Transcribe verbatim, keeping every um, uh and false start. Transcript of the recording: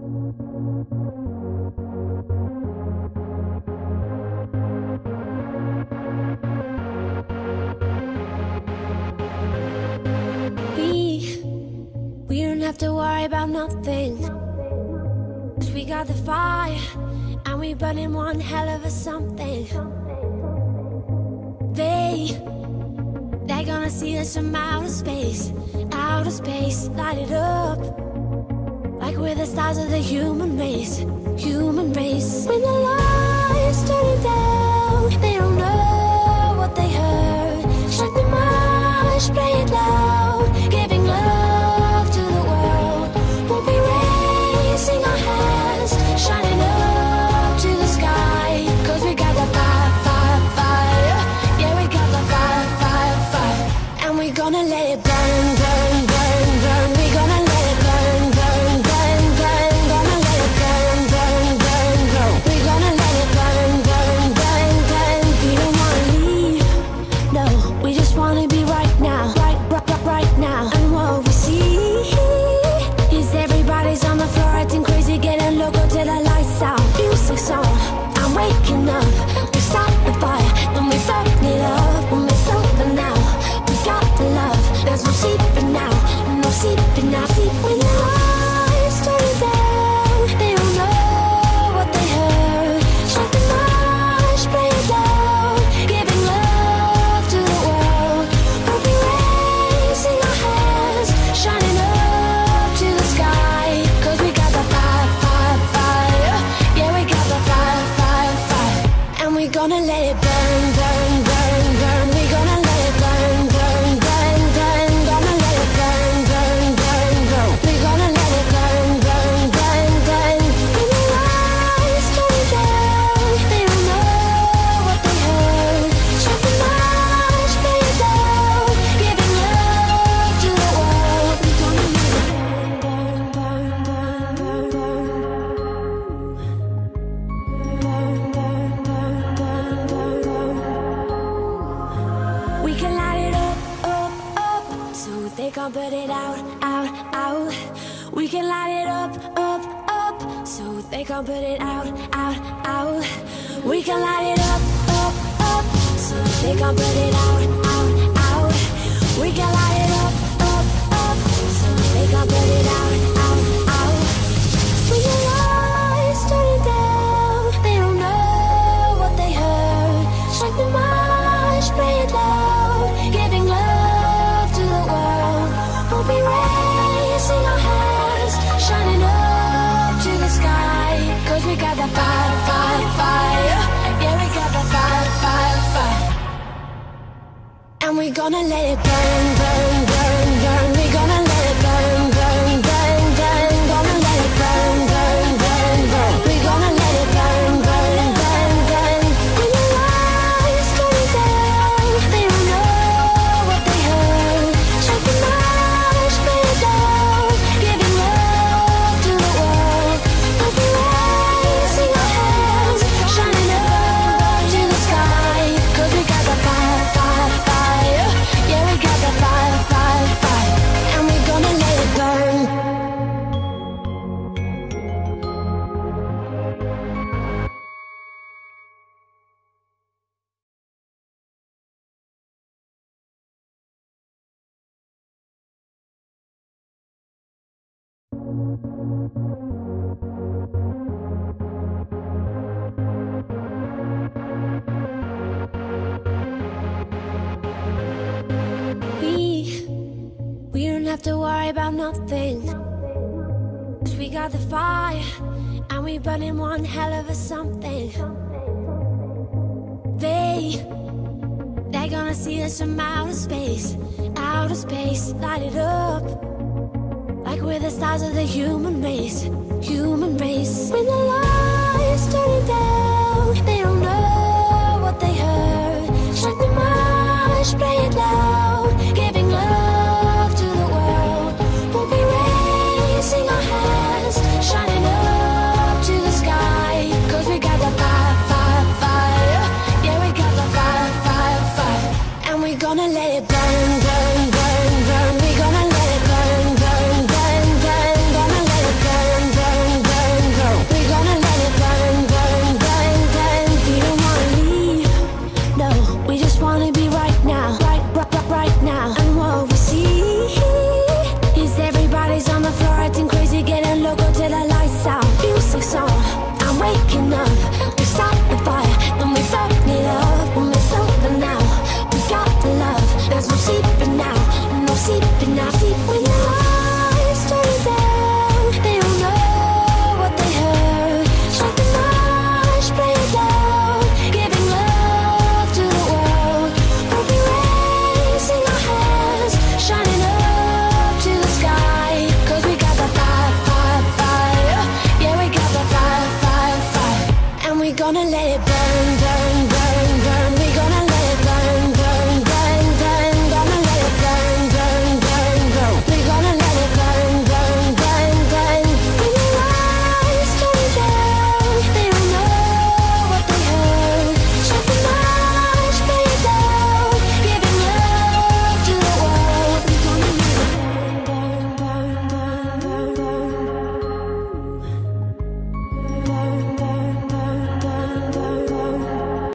We, we don't have to worry about nothing, 'cause we got the fire, and we burning one hell of a something. They, they're gonna see us from outer space, outer space, light it up, like we're the stars of the human race, human race. When the lights turn down, they don't know what they heard. Shut the march, play it loud, giving love to the world. We'll be raising our hands, shining up to the sky, 'cause we got the fire, fire, fire. Yeah, we got the fire, fire, fire. And we're gonna let it burn, burn, burn, burn. We're gonna let it burn, burn, burn, burn. Gonna let it burn, burn, burn, burn. We're gonna let it burn, burn, burn, burn. We don't wanna leave, no, we just wanna be right now, right, right, right, right now. And what we see is everybody's on the floor acting crazy, getting loco till the lights out. Music's on, I'm waking up. We start the fire, then we burn it up. When we're sober now, we got the love. There's no sleeping now, no sleeping now. Sleep when the lights turn down, they don't know what they heard. Shut the march, play it loud, giving love to the world. We'll be raising our hands, shining up to the sky, 'cause we got the fire, fire, fire. Yeah, we got the fire, fire, fire. And we're gonna let it burn, burn, burn, burn. We're gonna let it burn, burn, burn, burn. Gonna let it burn, burn, burn, burn. We're gonna let it burn, burn, burn, burn. When the lights turn down, they don't know what they heard. Shut the march, play it loud, giving love to the world. We're gonna let it burn, burn, burn, burn, burn, burn, burn, burn, burn, burn, burn. We can light it up, up, up, so they can't put it out, out, out. We can light it up, up, up, so they can't put it out, out, out. We can light it up, up, up, so they can't put it out, out, out. We can light it up, up, up, so they can't put it out, out, out. When the lights turn down, they don't know what they heard. Strike the march, play it loud, giving love to the world. We'll be raising our hands, shining up to the sky, 'cause we got the fire, fire, fire. Yeah, we got the fire, fire, fire. And we're gonna let it burn, burn, burn, burn. We're gonna let it burn, burn, burn, burn. Gonna let it burn, burn, burn, burn. We're gonna let it burn, burn, burn, burn. When the lights turn down, they don't know what they heard. Strike the march, play it loud, giving love to the world. We'll be raising our hands, shining up to the sky, 'cause we got the fire, fire, fire. Yeah, we got the fire, fire, fire. And we're gonna let it burn. We, we don't have to worry about nothing, 'cause we got the fire, and we burning one hell of a something. They, they're gonna see us from outer space, outer space, light it up, like we're the stars of the human race, human race. When the lights turn down,